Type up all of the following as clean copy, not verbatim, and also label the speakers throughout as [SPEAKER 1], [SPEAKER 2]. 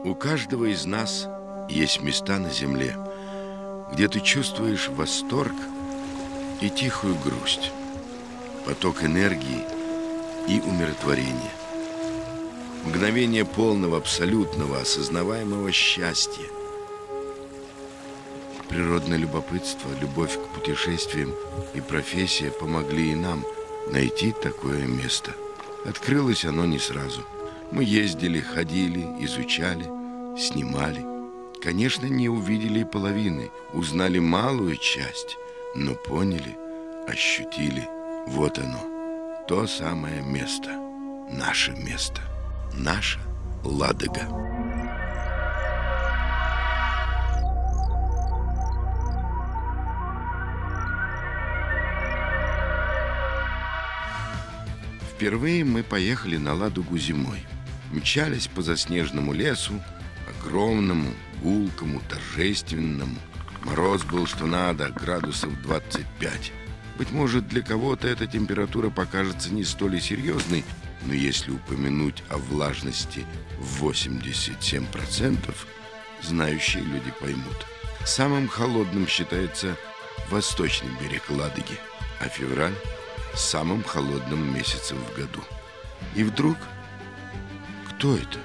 [SPEAKER 1] У каждого из нас есть места на земле, где ты чувствуешь восторг и тихую грусть, поток энергии и умиротворения, мгновение полного, абсолютного, осознаваемого счастья. Природное любопытство, любовь к путешествиям и профессия помогли и нам найти такое место. Открылось оно не сразу. Мы ездили, ходили, изучали, снимали. Конечно, не увидели и половины, узнали малую часть, но поняли, ощутили. Вот оно, то самое место, наше место, наша Ладога. Впервые мы поехали на Ладогу зимой. Мчались по заснеженному лесу, огромному, гулкому, торжественному. Мороз был что надо, градусов 25. Быть может, для кого-то эта температура покажется не столь серьезной, но если упомянуть о влажности в 87%, знающие люди поймут. Самым холодным считается восточный берег Ладоги, а февраль – самым холодным месяцем в году. И вдруг... Кто это?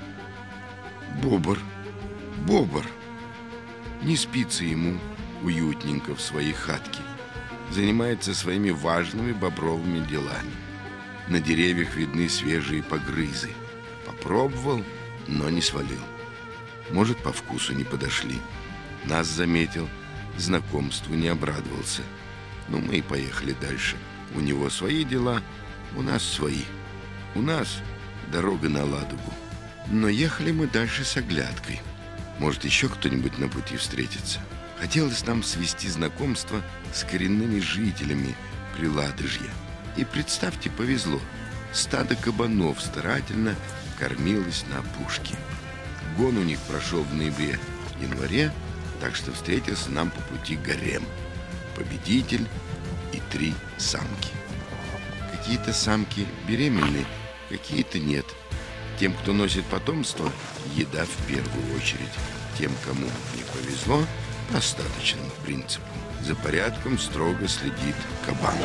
[SPEAKER 1] Бобр. Бобр. Не спится ему уютненько в своей хатке. Занимается своими важными бобровыми делами. На деревьях видны свежие погрызы. Попробовал, но не свалил. Может, по вкусу не подошли. Нас заметил, знакомству не обрадовался. Ну, мы и поехали дальше. У него свои дела, у нас свои. У нас дорога на Ладогу. Но ехали мы дальше с оглядкой. Может, еще кто-нибудь на пути встретится. Хотелось нам свести знакомство с коренными жителями Приладожья. И представьте, повезло. Стадо кабанов старательно кормилось на опушке. Гон у них прошел в ноябре-январе, так что встретился нам по пути гарем. Победитель и 3 самки. Какие-то самки беременны, какие-то нет. Тем, кто носит потомство, еда в первую очередь. Тем, кому не повезло, по остаточному принципу. За порядком строго следит кабан.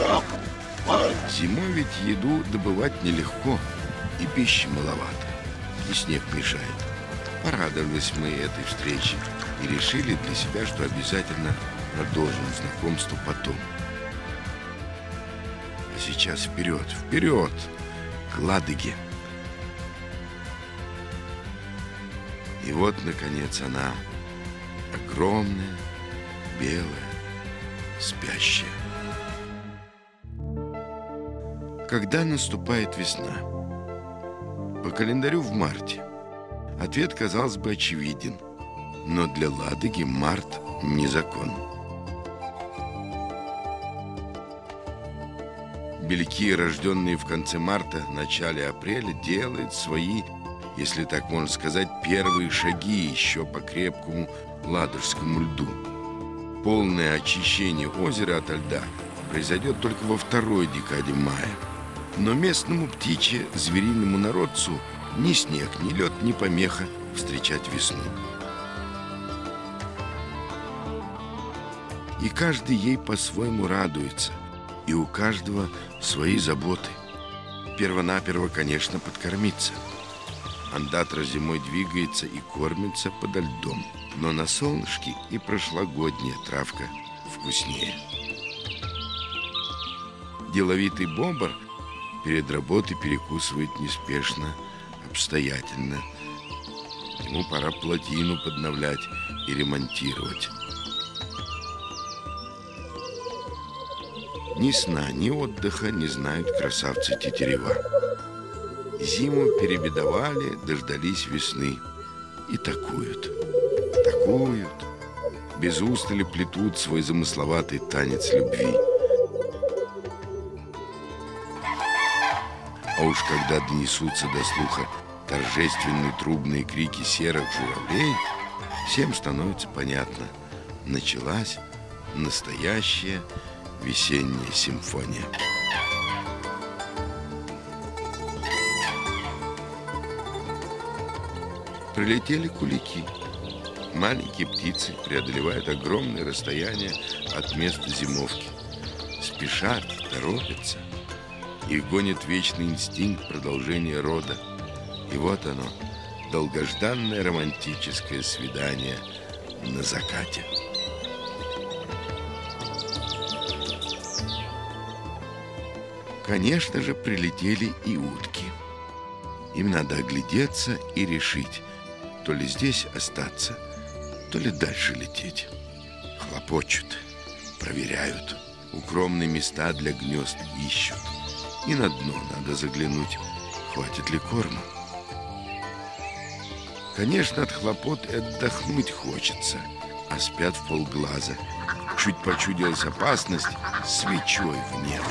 [SPEAKER 1] Зимой ведь еду добывать нелегко, и пищи маловато, и снег мешает. Порадовались мы этой встрече и решили для себя, что обязательно продолжим знакомство потом. А сейчас вперед, вперед, к Ладоге. И вот, наконец, она, огромная, белая, спящая. Когда наступает весна? По календарю в марте. Ответ, казалось бы, очевиден. Но для Ладоги март не закон. Бельки, рожденные в конце марта, начале апреля, делают свои, если так можно сказать, первые шаги еще по крепкому ладожскому льду. Полное очищение озера ото льда произойдет только во второй декаде мая. Но местному птичье-звериному народцу ни снег, ни лед, ни помеха встречать весну. И каждый ей по-своему радуется, и у каждого свои заботы. Первонаперво, конечно, подкормиться. Андатра зимой двигается и кормится подо льдом, но на солнышке и прошлогодняя травка вкуснее. Деловитый бобр перед работой перекусывает неспешно, обстоятельно. Ему пора плотину подновлять и ремонтировать. Ни сна, ни отдыха не знают красавцы тетерева. Зиму перебедовали, дождались весны и такуют, такуют, без устали плетут свой замысловатый танец любви. А уж когда донесутся до слуха торжественные трубные крики серых журавлей, всем становится понятно: началась настоящая весенняя симфония. Прилетели кулики. Маленькие птицы преодолевают огромные расстояния от места зимовки. Спешат, торопятся. Их гонит вечный инстинкт продолжения рода. И вот оно, долгожданное романтическое свидание на закате. Конечно же, прилетели и утки. Им надо оглядеться и решить, то ли здесь остаться, то ли дальше лететь. Хлопочут, проверяют, укромные места для гнезд ищут. И на дно надо заглянуть, хватит ли корма. Конечно, от хлопот и отдохнуть хочется, а спят вполглаза. Чуть почудилась опасность, свечой в небо.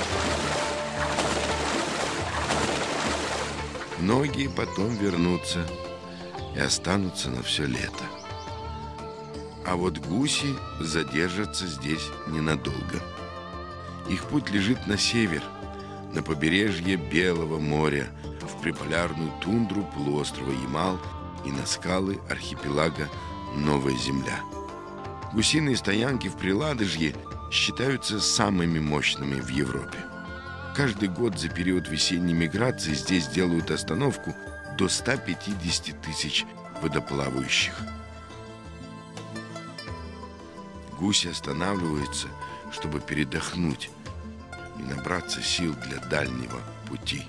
[SPEAKER 1] Многие потом вернутся и останутся на все лето. А вот гуси задержатся здесь ненадолго. Их путь лежит на север, на побережье Белого моря, в приполярную тундру полуострова Ямал и на скалы архипелага Новая Земля. Гусиные стоянки в Приладожье считаются самыми мощными в Европе. Каждый год за период весенней миграции здесь делают остановку до 150 тысяч водоплавающих. Гуси останавливаются, чтобы передохнуть и набраться сил для дальнего пути.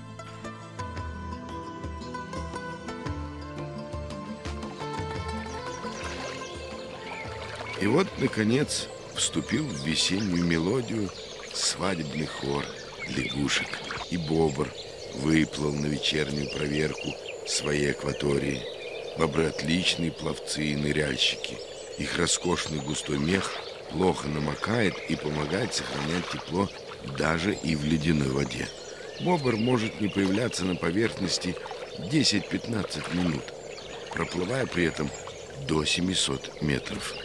[SPEAKER 1] И вот, наконец, вступил в весеннюю мелодию свадебный хор лягушек, и бобр выплыл на вечернюю проверку своей акватории. Бобры отличные пловцы и ныряльщики. Их роскошный густой мех плохо намокает и помогает сохранять тепло даже и в ледяной воде. Бобр может не появляться на поверхности 10-15 минут, проплывая при этом до 700 метров.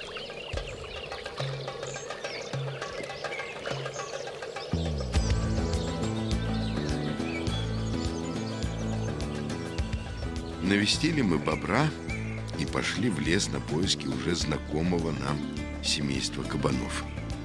[SPEAKER 1] Навестили мы бобра и пошли в лес на поиски уже знакомого нам семейства кабанов.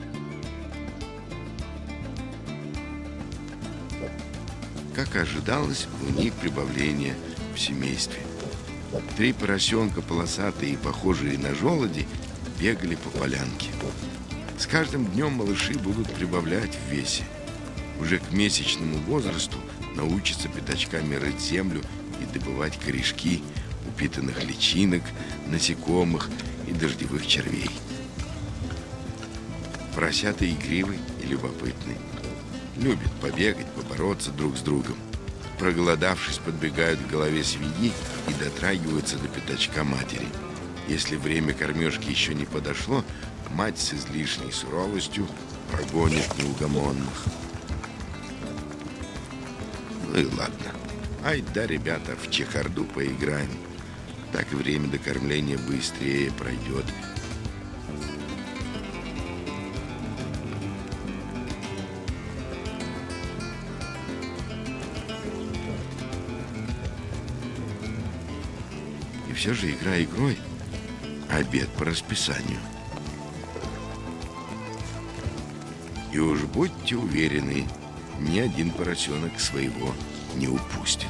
[SPEAKER 1] Как и ожидалось, у них прибавление в семействе. 3 поросенка, полосатые и похожие на желуди, бегали по полянке. С каждым днем малыши будут прибавлять в весе. Уже к месячному возрасту научатся пятачками рыть землю и добывать корешки упитанных личинок, насекомых и дождевых червей. Поросята игривы и любопытны. Любят побегать, побороться друг с другом. Проголодавшись, подбегают к голове свиньи и дотрагиваются до пятачка матери. Если время кормежки еще не подошло, мать с излишней суровостью прогонит неугомонных. Ну и ладно. Ай да, ребята, в чехарду поиграем. Так и время до кормления быстрее пройдет. И все же игра игрой, обед по расписанию. И уж будьте уверены, ни один поросенок своего не упустит.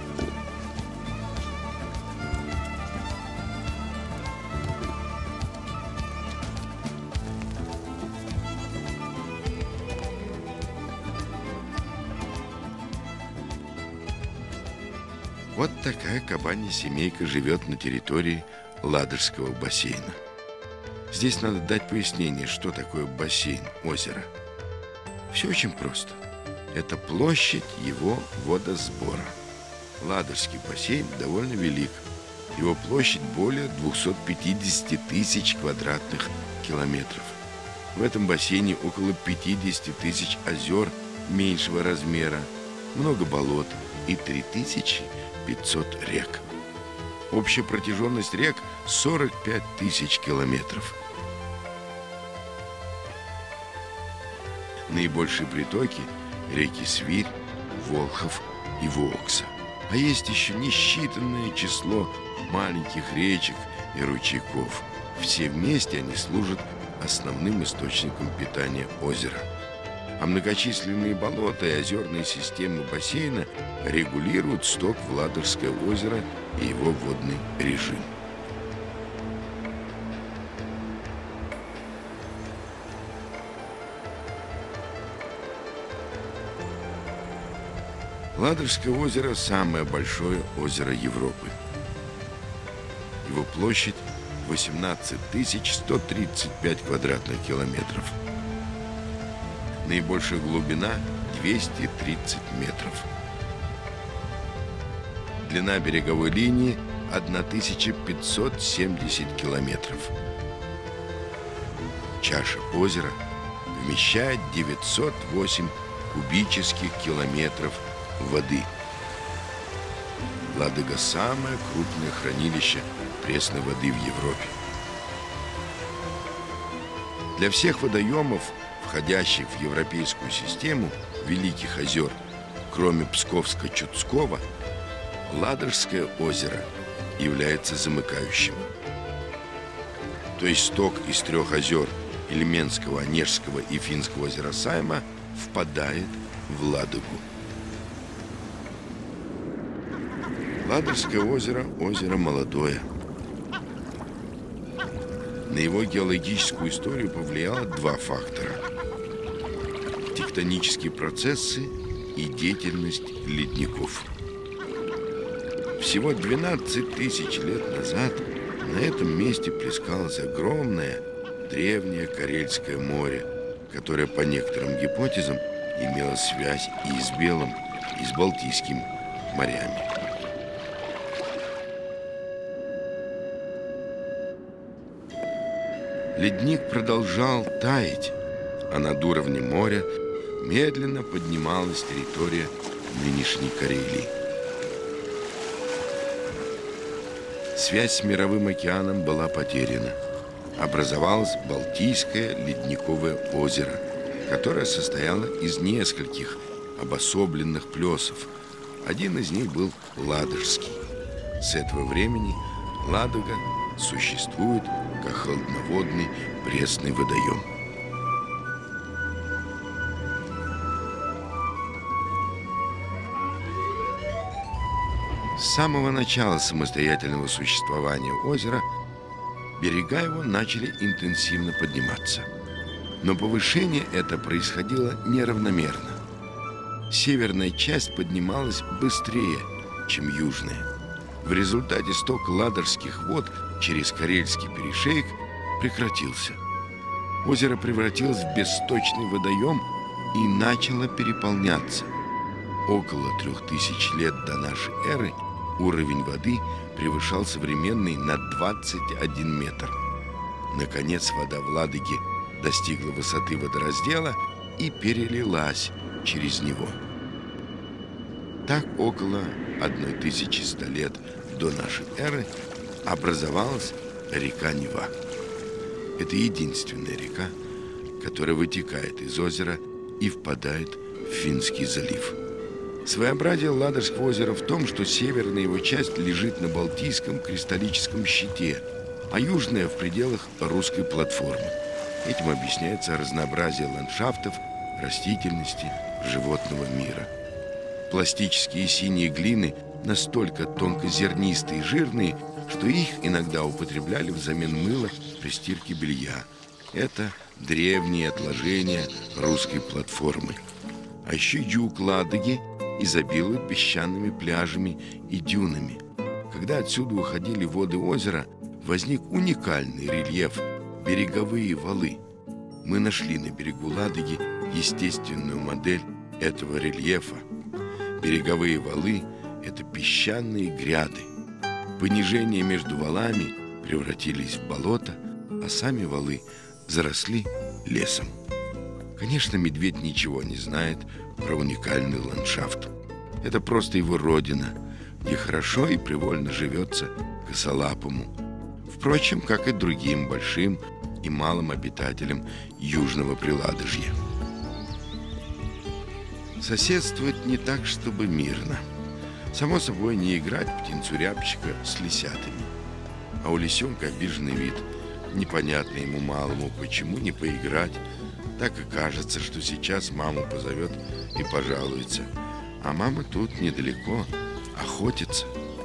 [SPEAKER 1] Вот такая кабанья семейка живет на территории Ладожского бассейна. Здесь надо дать пояснение, что такое бассейн, озеро. Все очень просто. Это площадь его водосбора. Ладожский бассейн довольно велик. Его площадь более 250 тысяч квадратных километров. В этом бассейне около 50 тысяч озер меньшего размера, много болот и 3500 рек. Общая протяженность рек 45 тысяч километров. Наибольшие притоки – реки Свирь, Волхов и Вокса. А есть еще несчитанное число маленьких речек и ручейков. Все вместе они служат основным источником питания озера. А многочисленные болота и озерные системы бассейна регулируют сток в Ладожское озеро и его водный режим. Ладожское озеро – самое большое озеро Европы. Его площадь 18 135 квадратных километров. Наибольшая глубина – 230 метров. Длина береговой линии – 1570 километров. Чаша озера вмещает 908 кубических километров воды. Ладога – самое крупное хранилище пресной воды в Европе. Для всех водоемов, входящих в европейскую систему Великих озер, кроме Псковско-Чудского, Ладожское озеро является замыкающим. То есть сток из 3 озер – Ильменского, Онежского и Финского озера Сайма – впадает в Ладогу. Ладожское озеро – озеро молодое. На его геологическую историю повлияло 2 фактора – тектонические процессы и деятельность ледников. Всего 12 тысяч лет назад на этом месте плескалось огромное древнее Карельское море, которое, по некоторым гипотезам, имело связь и с Белым, и с Балтийским морями. Ледник продолжал таять, а над уровнем моря медленно поднималась территория нынешней Карелии. Связь с мировым океаном была потеряна. Образовалось Балтийское ледниковое озеро, которое состояло из нескольких обособленных плесов. Один из них был Ладожский. С этого времени Ладога существует как холодноводный пресный водоем. С самого начала самостоятельного существования озера берега его начали интенсивно подниматься. Но повышение это происходило неравномерно. Северная часть поднималась быстрее, чем южная. В результате сток ладожских вод через Карельский перешеек прекратился. Озеро превратилось в бессточный водоем и начало переполняться. Около 3000 лет до нашей эры уровень воды превышал современный на 21 метр. Наконец вода в Ладоге достигла высоты водораздела и перелилась через него. Так около 1100 лет до нашей эры образовалась река Нева. Это единственная река, которая вытекает из озера и впадает в Финский залив. Своеобразие Ладожского озера в том, что северная его часть лежит на Балтийском кристаллическом щите, а южная в пределах русской платформы. Этим объясняется разнообразие ландшафтов, растительности, животного мира. Пластические синие глины настолько тонкозернистые и жирные, что их иногда употребляли взамен мыла при стирке белья. Это древние отложения русской платформы. А еще юг Ладоги изобилует песчаными пляжами и дюнами. Когда отсюда уходили воды озера, возник уникальный рельеф – береговые валы. Мы нашли на берегу Ладоги естественную модель этого рельефа. Береговые валы – это песчаные гряды. Понижения между валами превратились в болото, а сами валы заросли лесом. Конечно, медведь ничего не знает про уникальный ландшафт. Это просто его родина, где хорошо и привольно живется косолапому. Впрочем, как и другим большим и малым обитателям Южного Приладожья. Соседствует не так, чтобы мирно. Само собой, не играть птенцу-рябчика с лисятами. А у лисенка обиженный вид. Непонятно ему малому, почему не поиграть. Так и кажется, что сейчас маму позовет и пожалуется. А мама тут недалеко, охотится.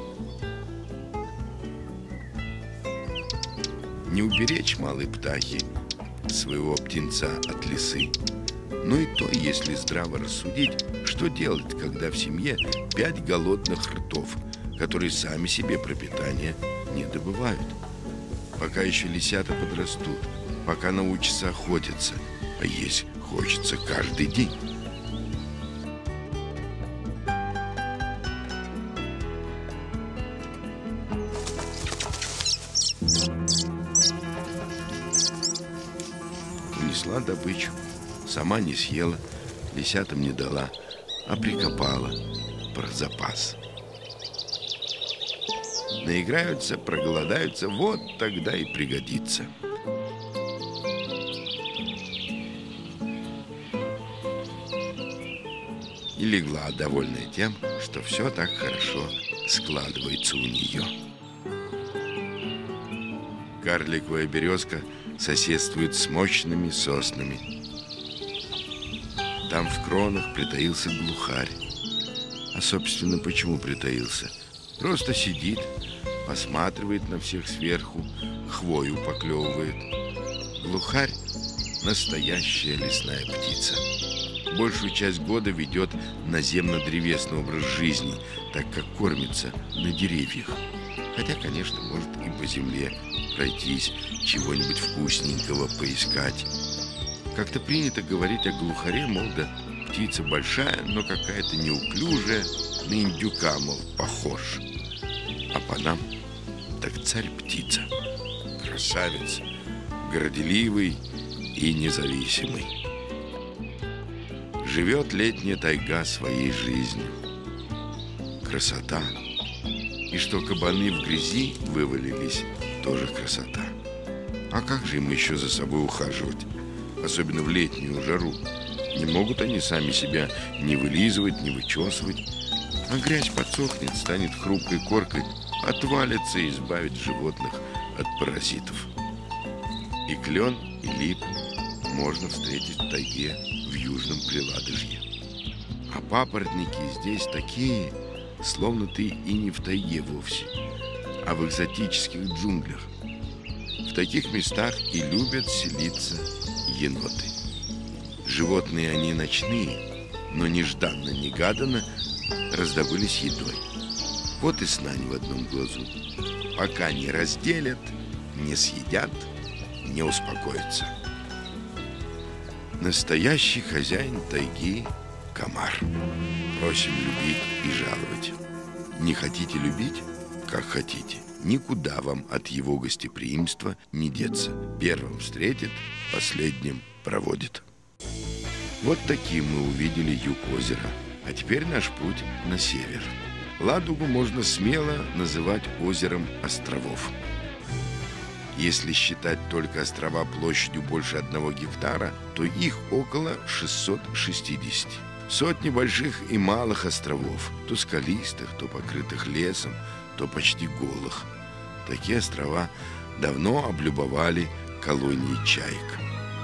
[SPEAKER 1] Не уберечь малой птахи своего птенца от лисы. Но и то, если здраво рассудить, что делать, когда в семье 5 голодных ртов, которые сами себе пропитание не добывают. Пока еще лисята подрастут, пока научатся охотиться, а есть хочется каждый день. Унесла добычу, сама не съела, лисятам не дала, а прикопала про запас. Наиграются, проголодаются, вот тогда и пригодится. И легла, довольная тем, что все так хорошо складывается у нее. Карликовая березка соседствует с мощными соснами. Там в кронах притаился глухарь. А, собственно, почему притаился? Просто сидит, посматривает на всех сверху, хвою поклевывает. Глухарь – настоящая лесная птица. Большую часть года ведет наземно-древесный образ жизни, так как кормится на деревьях. Хотя, конечно, может и по земле пройтись, чего-нибудь вкусненького поискать. Как-то принято говорить о глухаре, мол, да птица большая, но какая-то неуклюжая, на индюка, мол, похож. А по нам так царь-птица, красавец, горделивый и независимый. Живет летняя тайга своей жизнью. Красота. И что кабаны в грязи вывалились, тоже красота. А как же им еще за собой ухаживать? Особенно в летнюю жару. Не могут они сами себя ни вылизывать, ни вычесывать. А грязь подсохнет, станет хрупкой коркой, отвалится и избавит животных от паразитов. И клен, и лип можно встретить в тайге в южном Приладожье. А папоротники здесь такие, словно ты и не в тайге вовсе, а в экзотических джунглях. В таких местах и любят селиться еноты. Животные они ночные, но нежданно-негаданно раздобылись едой. Вот и сна не в одном глазу. Пока не разделят, не съедят, не успокоятся. Настоящий хозяин тайги – комар. Просим любить и жаловать. Не хотите любить? Как хотите. Никуда вам от его гостеприимства не деться. Первым встретит, последним проводит. Вот таким мы увидели юг озера. А теперь наш путь на север. Ладогу можно смело называть озером островов. Если считать только острова площадью больше 1 гектара, то их около 660. Сотни больших и малых островов, то скалистых, то покрытых лесом, то почти голых. Такие острова давно облюбовали колонии чаек.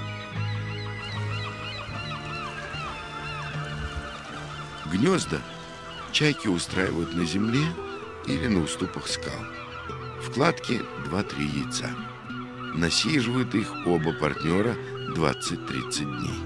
[SPEAKER 1] Гнезда чайки устраивают на земле или на уступах скал. В кладке 2-3 яйца. Насиживают их оба партнера 20-30 дней.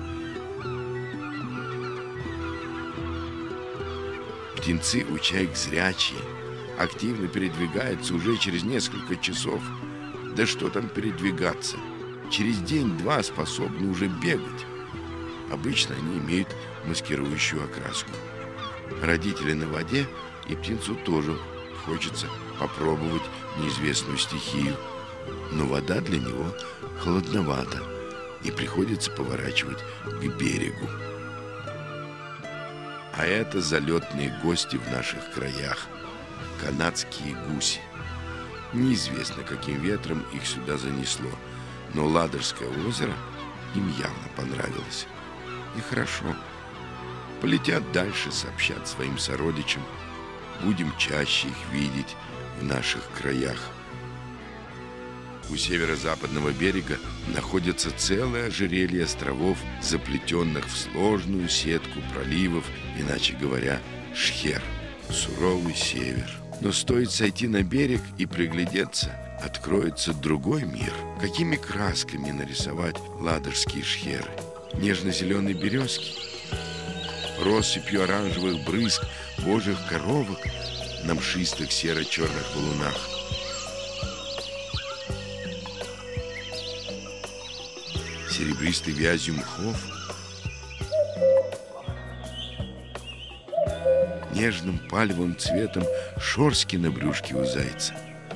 [SPEAKER 1] Птенцы у чаек зрячие, активно передвигаются уже через несколько часов. Да что там передвигаться? Через день-два способны уже бегать. Обычно они имеют маскирующую окраску. Родители на воде, и птенцу тоже хочется попробовать неизвестную стихию. Но вода для него холодновата, и приходится поворачивать к берегу. А это залетные гости в наших краях – канадские гуси. Неизвестно, каким ветром их сюда занесло, но Ладожское озеро им явно понравилось. И хорошо. Полетят дальше, сообщат своим сородичам. будем чаще их видеть в наших краях. У северо-западного берега находится целое ожерелье островов, заплетенных в сложную сетку проливов, иначе говоря, шхер, суровый север. Но стоит сойти на берег и приглядеться, откроется другой мир. Какими красками нарисовать ладожские шхеры? Нежно-зеленые березки, россыпью оранжевых брызг божьих коровок на мшистых серо-черных валунах. Серебристой вязью мхов, нежным пальмовым цветом шорстки на брюшке у зайца.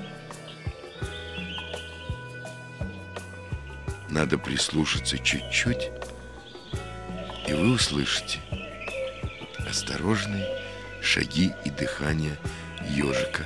[SPEAKER 1] Надо прислушаться чуть-чуть, и вы услышите осторожные шаги и дыхание ежика,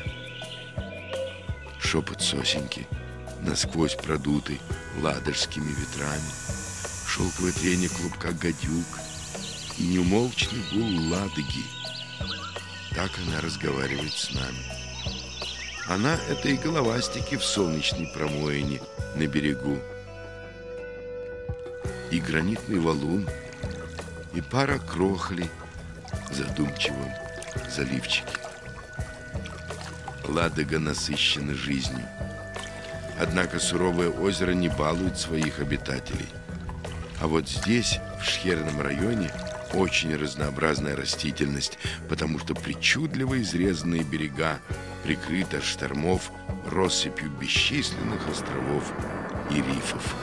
[SPEAKER 1] шепот сосенки, насквозь продутый ладожскими ветрами, шелковое трение клубка гадюк и неумолчный гул Ладоги. Так она разговаривает с нами. Она — это и головастики в солнечной промоине на берегу, и гранитный валун, и пара крохлей в задумчивом заливчике. Ладога насыщена жизнью. Однако суровое озеро не балует своих обитателей. А вот здесь, в шхерном районе, очень разнообразная растительность, потому что причудливо изрезанные берега прикрыты от штормов россыпью бесчисленных островов и рифов.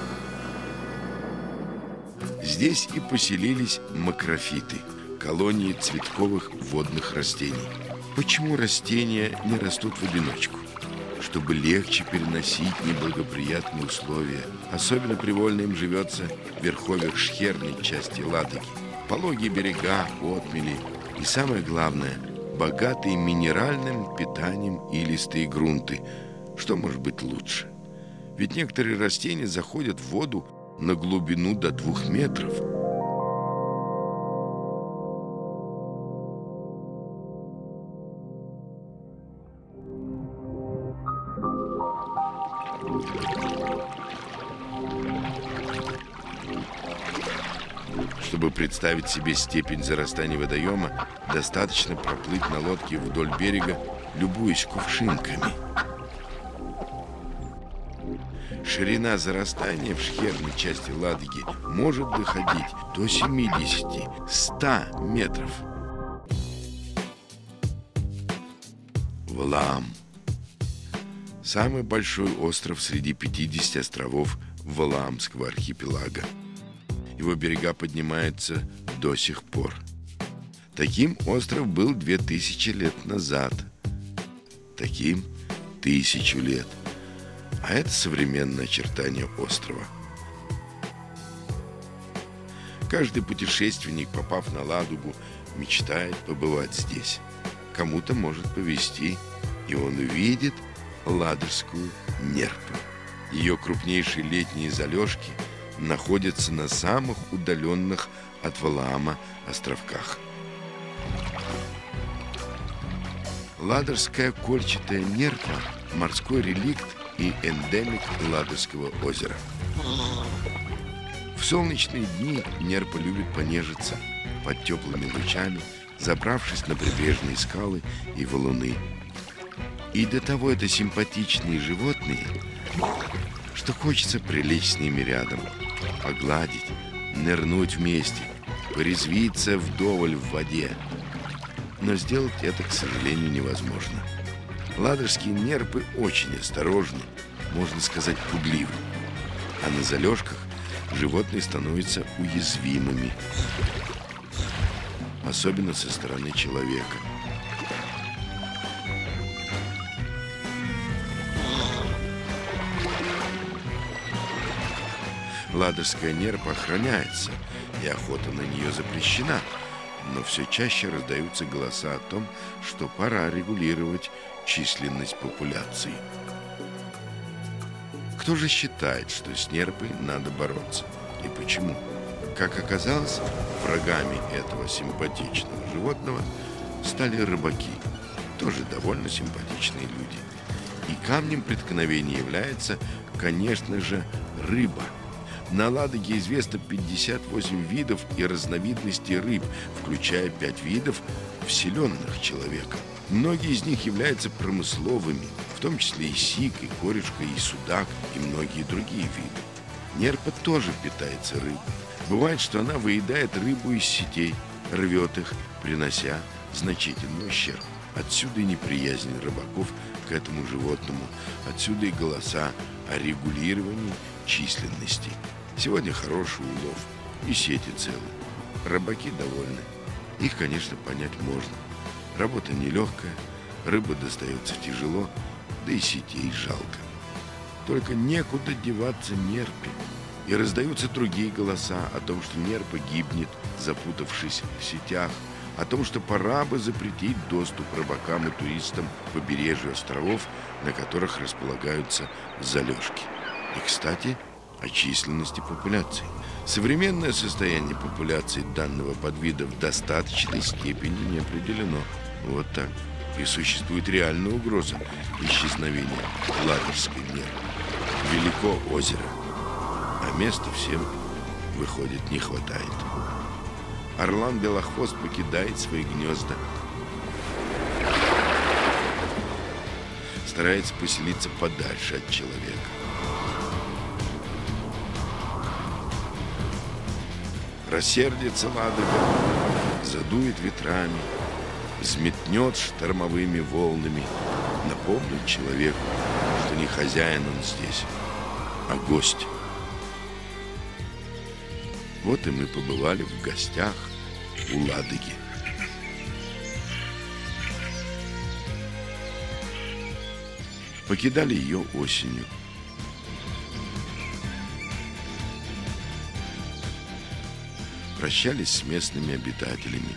[SPEAKER 1] Здесь и поселились макрофиты, колонии цветковых водных растений. Почему растения не растут в одиночку? Чтобы легче переносить неблагоприятные условия. Особенно привольно им живется в верховьях шхерной части Ладоги. Пологие берега, отмели и, самое главное, богатые минеральным питанием илистые грунты. Что может быть лучше? Ведь некоторые растения заходят в воду на глубину до 2 метров. Чтобы представить себе степень зарастания водоема, достаточно проплыть на лодке вдоль берега, любуясь кувшинками. Ширина зарастания в шхерной части Ладоги может доходить до 70-100 метров. Валаам. Самый большой остров среди 50 островов Валаамского архипелага. Его берега поднимаются до сих пор. Таким остров был 2000 лет назад. Таким 1000 лет. А это современное очертание острова. Каждый путешественник, попав на Ладогу, мечтает побывать здесь. Кому-то может повезти, и он увидит ладожскую нерпу. Ее крупнейшие летние залежки находятся на самых удаленных от Валаама островках. Ладожская кольчатая нерпа – морской реликт и эндемик Ладожского озера. В солнечные дни нерпа любит понежиться под теплыми лучами, забравшись на прибрежные скалы и валуны. И до того это симпатичные животные, что хочется прилечь с ними рядом, погладить, нырнуть вместе, порезвиться вдоволь в воде. Но сделать это, к сожалению, невозможно. Ладожские нерпы очень осторожны, можно сказать, пугливы. А на залежках животные становятся уязвимыми, особенно со стороны человека. Ладожская нерпа охраняется, и охота на нее запрещена, но все чаще раздаются голоса о том, что пора регулировать численность популяции. Кто же считает, что с нерпой надо бороться? И почему? Как оказалось, врагами этого симпатичного животного стали рыбаки. тоже довольно симпатичные люди. И камнем преткновения является, конечно же, рыба. На Ладоге известно 58 видов и разновидностей рыб, включая 5 видов, вселенных человеком. Многие из них являются промысловыми, в том числе и сик, и корешка, и судак, и многие другие виды. Нерпа тоже питается рыбой. Бывает, что она выедает рыбу из сетей, рвет их, принося значительный ущерб. Отсюда и неприязнь рыбаков к этому животному, отсюда и голоса о регулировании численности. Сегодня хороший улов, и сети целы. Рыбаки довольны. Их, конечно, понять можно. Работа нелегкая, рыба достается тяжело, да и сетей жалко. Только некуда деваться нерпе. И раздаются другие голоса о том, что нерпа гибнет, запутавшись в сетях, о том, что пора бы запретить доступ рыбакам и туристам к побережью островов, на которых располагаются залежки. И, кстати, о численности популяции. Современное состояние популяции данного подвида в достаточной степени не определено. Вот так. И существует реальная угроза исчезновения ладожской нерпы. Велико озеро, а места всем, выходит, не хватает. Орлан-белохвост покидает свои гнезда, старается поселиться подальше от человека. Рассердится Ладога, задует ветрами, взметнет штормовыми волнами, напомнит человеку, что не хозяин он здесь, а гость. Вот и мы побывали в гостях у Ладоги. Покидали ее осенью. Прощались с местными обитателями.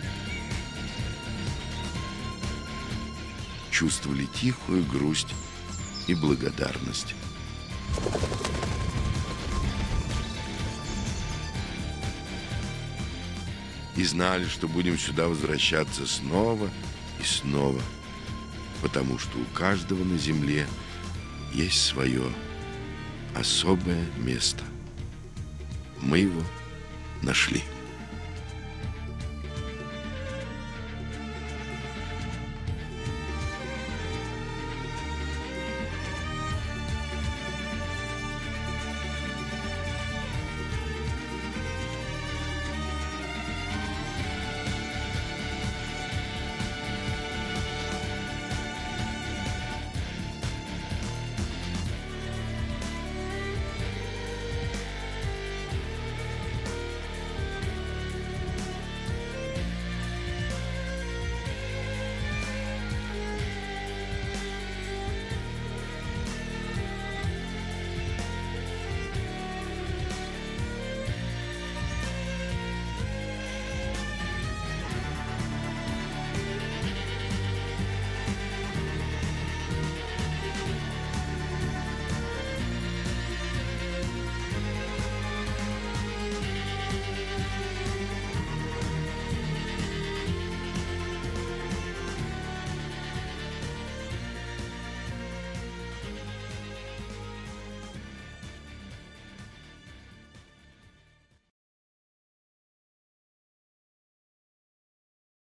[SPEAKER 1] Чувствовали тихую грусть и благодарность. И знали, что будем сюда возвращаться снова и снова, потому что у каждого на земле есть свое особое место. Мы его нашли.